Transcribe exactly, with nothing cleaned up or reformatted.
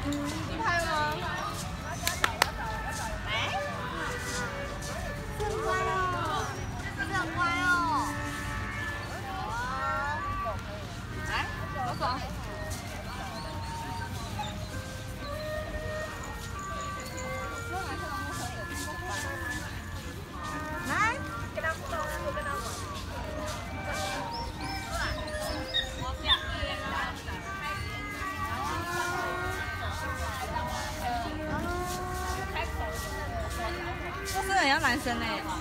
你拍吗？哎，这很乖哦，这很乖哦。来，走走。来，跟他互动，我跟他玩。这是很像男生嘞。